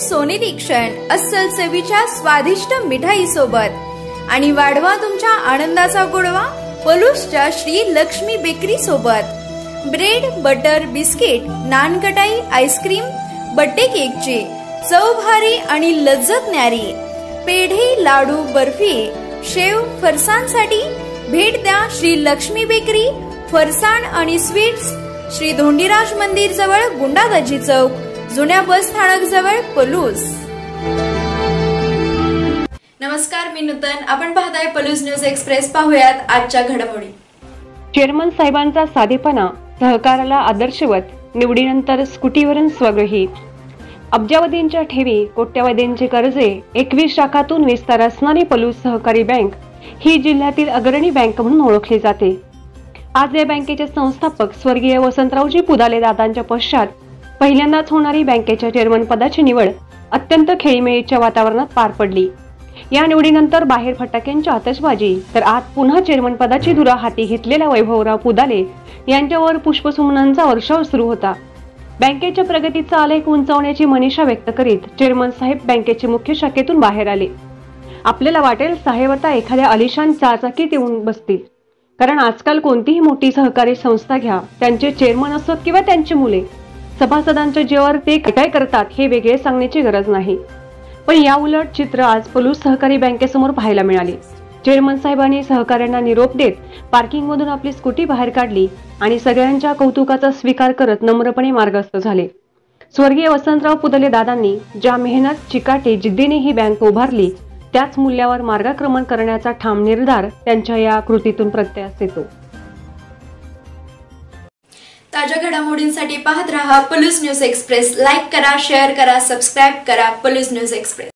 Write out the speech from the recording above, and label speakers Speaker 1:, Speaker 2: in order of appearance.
Speaker 1: सोनेरी क्षण अस्सल चवीच्या स्वादिष्ट मिठाई सोबत आणि वाढवा तुमच्या आनंदाचा गोडवा पलूसच्या श्री लक्ष्मी बेकरी सोबत। Bread, butter, biscuit, nankhatai, ice cream, birthday केकची चव भारी आणि लज्जत न्यारी। पेढे, लाडू, बर्फी, शेव, फरसाणसाठी भेट द्या श्री लक्ष्मी बेकरी, फरसाण आणि स्वीट्स, श्री धोंडीराज मंदिर जवळ गुंडादाजी चौक, जुन्या बस स्थानक जवळ पलूस। नमस्कार, मी नूतन, आपण पाहताय पलूस न्यूज एक्सप्रेस। पाहूयात आजच्या घडामोडी।
Speaker 2: चेअरमन साहेबांचा साधेपणा, सहकाराला आदर्शवत, निवडीनंतर स्कूटीवरून स्वगृही। अब्जावधींच्या ठेवी, कोट्यवधींचे कर्जे, 21 शाखातून विस्तार असणारी पलूस सहकारी बँक ही जिल्ह्यातील अग्रणी बँक म्हणून ओळखली जाते। आज या बँकेचे संस्थापक स्वर्गीय वसंतरावजी पुदाले दादांच्या पश्चात पहिल्यांदाच होणारी बँकेच्या चेअरमन पदाची निवड अत्यंत खेळीमेळीच्या वातावरणात पार पडली। या निवडीनंतर बाहेर फटाक्यांची आतषबाजी, तर आज पुन्हा चेअरमन पदाची धुरा हाती घेतलेल्या वैभवराव पुदाले यांच्यावर पुष्पसुमनांचा वर्षाव सुरू होता। बँकेच्या प्रगतीचा आलेख उंचावण्याची मनीषा व्यक्त करीत चेअरमन साहेब बँकेच्या मुख्य शाखेतून बाहेर आले। आपल्याला वाटेल साहेब आता एखाद्या आलिशान चाचाकीत येऊन बसतील, कारण आजकाल कोणतीही मोठी सहकारी संस्था घ्या, त्यांचे चेअरमन असोत किंवा त्यांची मुले, सभासदांच्या जीवावर ते काय करतात हे वेगळे सांगण्याची गरज नाही। पण या उलट चित्र आज पलूस सहकारी बँकेसमोर पाहायला मिळाले। चेअरमन साहेबांनी सहकाऱ्यांना निरोप देत पार्किंगमधून आपली स्कूटी बाहेर काढली आणि सगळ्यांच्या कौतुकाचा स्वीकार करत नम्रपणे मार्गस्थ झाले। स्वर्गीय वसंतराव पुदाले दादांनी ज्या मेहनत, चिकाटी, जिद्दीने ही बँक उभारली, त्याच मूल्यावर मार्गक्रमण करण्याचा ठाम निर्धार त्यांच्या या कृतीतून प्रत्ययास येतो।
Speaker 1: ताज्या घडामोडींसाठी पाहत रहा पलूस न्यूज एक्सप्रेस। लाईक करा, शेअर करा, सबस्क्राइब करा पलूस न्यूज एक्सप्रेस।